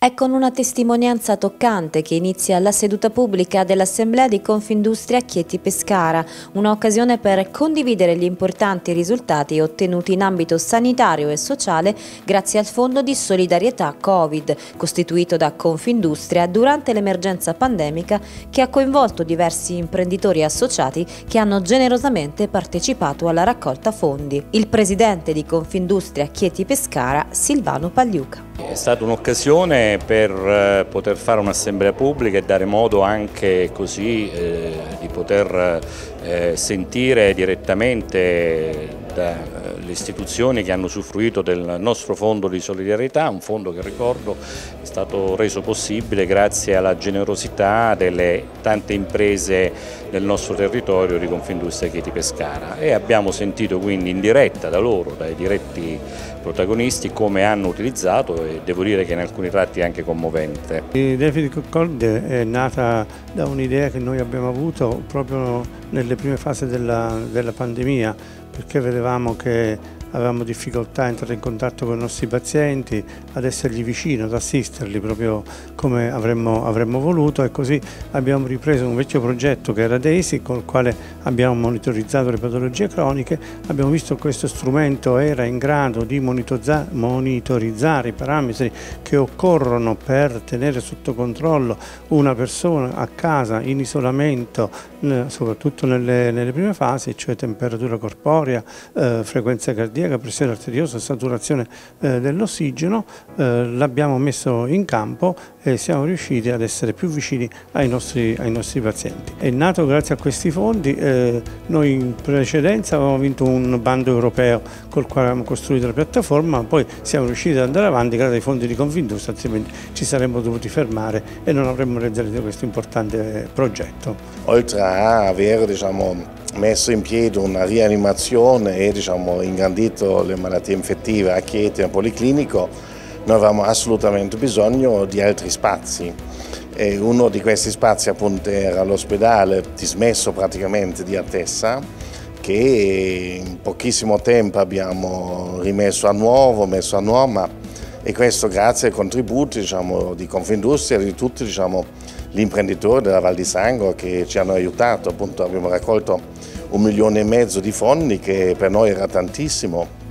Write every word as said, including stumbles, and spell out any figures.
È con una testimonianza toccante che inizia la seduta pubblica dell'Assemblea di Confindustria Chieti Pescara, un'occasione per condividere gli importanti risultati ottenuti in ambito sanitario e sociale grazie al Fondo di Solidarietà Covid, costituito da Confindustria durante l'emergenza pandemica che ha coinvolto diversi imprenditori associati che hanno generosamente partecipato alla raccolta fondi. Il presidente di Confindustria Chieti Pescara, Silvano Pagliuca. È stata un'occasione per poter fare un'assemblea pubblica e dare modo anche così eh, di poter eh, sentire direttamente dalle istituzioni che hanno usufruito del nostro fondo di solidarietà, un fondo che ricordo è stato reso possibile grazie alla generosità delle tante imprese del nostro territorio di Confindustria Chieti Pescara, e abbiamo sentito quindi in diretta da loro, dai diretti protagonisti, come hanno utilizzato, e devo dire che in alcuni tratti è anche commovente. L'idea di Concord è nata da un'idea che noi abbiamo avuto proprio nelle prime fasi della, della pandemia, perché vedevamo che avevamo difficoltà a entrare in contatto con i nostri pazienti, ad essergli vicino, ad assisterli proprio come avremmo, avremmo voluto, e così abbiamo ripreso un vecchio progetto che era DAISY, con il quale abbiamo monitorizzato le patologie croniche. Abbiamo visto che questo strumento era in grado di monitorizzare i parametri che occorrono per tenere sotto controllo una persona a casa in isolamento, soprattutto nelle, nelle prime fasi, cioè temperatura corporea, eh, frequenza cardiaca, pressione arteriosa, saturazione eh, dell'ossigeno. Eh, l'abbiamo messo in campo e siamo riusciti ad essere più vicini ai nostri, ai nostri pazienti. È nato grazie a questi fondi. Eh, noi in precedenza avevamo vinto un bando europeo col quale abbiamo costruito la piattaforma, ma poi siamo riusciti ad andare avanti grazie ai fondi di Confindustria, altrimenti ci saremmo dovuti fermare e non avremmo realizzato questo importante progetto. Oltre a avere, diciamo, messo in piedi una rianimazione e, diciamo, ingrandito le malattie infettive a Chieti e al Policlinico, noi avevamo assolutamente bisogno di altri spazi. E uno di questi spazi appunto era l'ospedale, dismesso praticamente di Atessa, che in pochissimo tempo abbiamo rimesso a nuovo, messo a norma, e questo grazie ai contributi, diciamo, di Confindustria e di tutti, diciamo, gli imprenditori della Val di Sangro che ci hanno aiutato. Appunto abbiamo raccolto un milione e mezzo di fondi, che per noi era tantissimo.